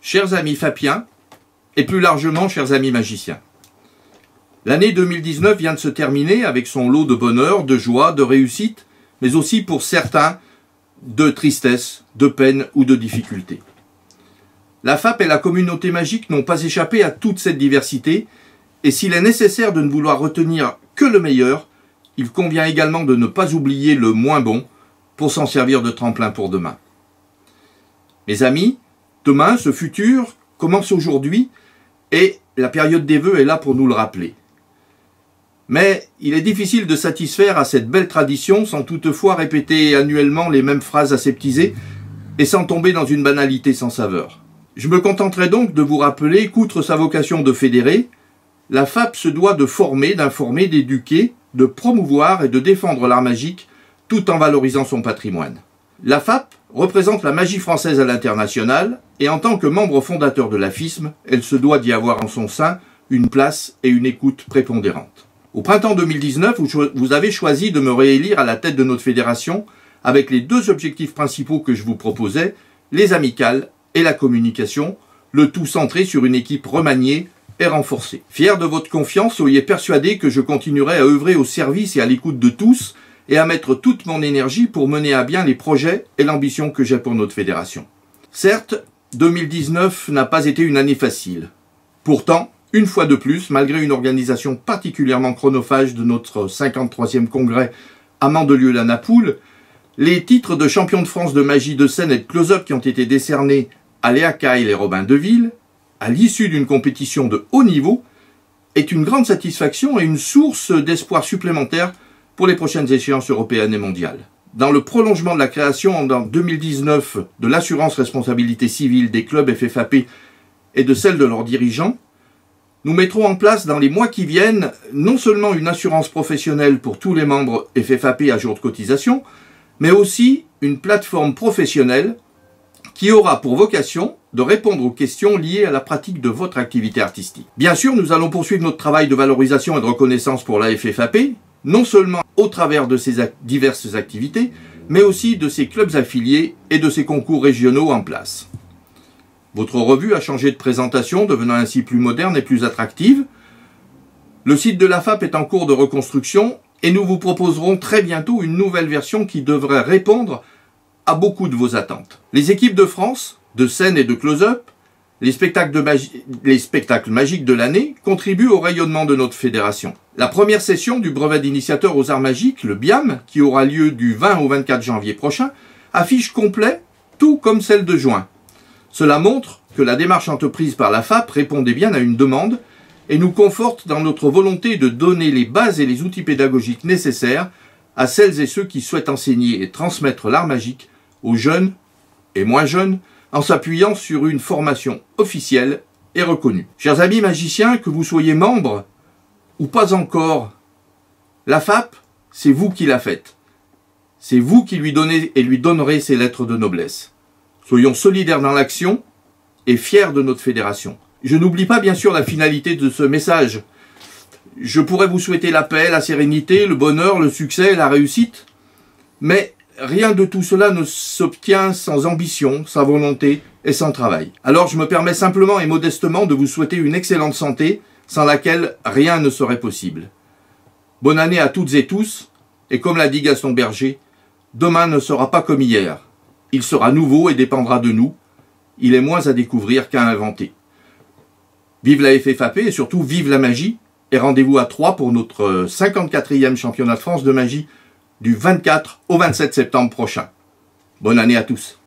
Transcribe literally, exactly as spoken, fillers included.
Chers amis fapiens, et plus largement chers amis magiciens, l'année deux mille dix-neuf vient de se terminer avec son lot de bonheur, de joie, de réussite, mais aussi pour certains de tristesse, de peine ou de difficulté. La F A P et la communauté magique n'ont pas échappé à toute cette diversité, et s'il est nécessaire de ne vouloir retenir que le meilleur, il convient également de ne pas oublier le moins bon pour s'en servir de tremplin pour demain. Mes amis, demain, ce futur commence aujourd'hui et la période des vœux est là pour nous le rappeler. Mais il est difficile de satisfaire à cette belle tradition sans toutefois répéter annuellement les mêmes phrases aseptisées et sans tomber dans une banalité sans saveur. Je me contenterai donc de vous rappeler qu'outre sa vocation de fédérer, la F A P se doit de former, d'informer, d'éduquer, de promouvoir et de défendre l'art magique tout en valorisant son patrimoine. La F A P représente la magie française à l'international et en tant que membre fondateur de l'A F I S M, elle se doit d'y avoir en son sein une place et une écoute prépondérantes. Au printemps deux mille dix-neuf, vous avez choisi de me réélire à la tête de notre fédération avec les deux objectifs principaux que je vous proposais, les amicales et la communication, le tout centré sur une équipe remaniée et renforcée. Fier de votre confiance, soyez persuadés que je continuerai à œuvrer au service et à l'écoute de tous et à mettre toute mon énergie pour mener à bien les projets et l'ambition que j'ai pour notre fédération. Certes, deux mille dix-neuf n'a pas été une année facile. Pourtant, une fois de plus, malgré une organisation particulièrement chronophage de notre cinquante-troisième congrès à Mandelieu-la-Napoule, les titres de champion de France de magie de scène et de close-up qui ont été décernés à Léa Kyle et Robin Deville, à l'issue d'une compétition de haut niveau, est une grande satisfaction et une source d'espoir supplémentaire pour les prochaines échéances européennes et mondiales. Dans le prolongement de la création en deux mille dix-neuf de l'assurance responsabilité civile des clubs F F A P et de celle de leurs dirigeants, nous mettrons en place dans les mois qui viennent non seulement une assurance professionnelle pour tous les membres F F A P à jour de cotisation, mais aussi une plateforme professionnelle qui aura pour vocation de répondre aux questions liées à la pratique de votre activité artistique. Bien sûr, nous allons poursuivre notre travail de valorisation et de reconnaissance pour la F F A P, non seulement au travers de ses diverses activités, mais aussi de ses clubs affiliés et de ses concours régionaux en place. Votre revue a changé de présentation, devenant ainsi plus moderne et plus attractive. Le site de la F A P est en cours de reconstruction et nous vous proposerons très bientôt une nouvelle version qui devrait répondre à beaucoup de vos attentes. Les équipes de France, de scène et de close-up, les spectacles, de magie, les spectacles magiques de l'année contribuent au rayonnement de notre fédération. La première session du brevet d'initiateur aux arts magiques, le B I A M, qui aura lieu du vingt au vingt-quatre janvier prochain, affiche complet, tout comme celle de juin. Cela montre que la démarche entreprise par la F A P répondait bien à une demande et nous conforte dans notre volonté de donner les bases et les outils pédagogiques nécessaires à celles et ceux qui souhaitent enseigner et transmettre l'art magique aux jeunes et moins jeunes en s'appuyant sur une formation officielle et reconnue. Chers amis magiciens, que vous soyez membres ou pas encore, la F A P, c'est vous qui la faites. C'est vous qui lui donnez et lui donnerez ses lettres de noblesse. Soyons solidaires dans l'action et fiers de notre fédération. Je n'oublie pas bien sûr la finalité de ce message. Je pourrais vous souhaiter la paix, la sérénité, le bonheur, le succès, la réussite. Mais rien de tout cela ne s'obtient sans ambition, sans volonté et sans travail. Alors je me permets simplement et modestement de vous souhaiter une excellente santé, sans laquelle rien ne serait possible. Bonne année à toutes et tous, et comme l'a dit Gaston Berger, demain ne sera pas comme hier. Il sera nouveau et dépendra de nous. Il est moins à découvrir qu'à inventer. Vive la F F A P et surtout vive la magie. Et rendez-vous à Troyes pour notre cinquante-quatrième championnat de France de magie du vingt-quatre au vingt-sept septembre prochain. Bonne année à tous.